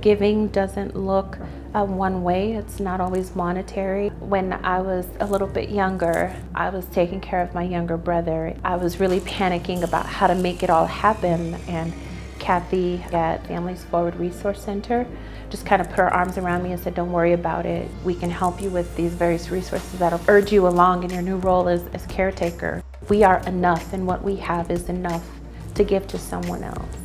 Giving doesn't look one way. It's not always monetary. When I was a little bit younger, I was taking care of my younger brother. I was really panicking about how to make it all happen, and Kathy at Families Forward Resource Center just kind of put her arms around me and said, don't worry about it. We can help you with these various resources that'll urge you along in your new role as caretaker. We are enough, and what we have is enough to give to someone else.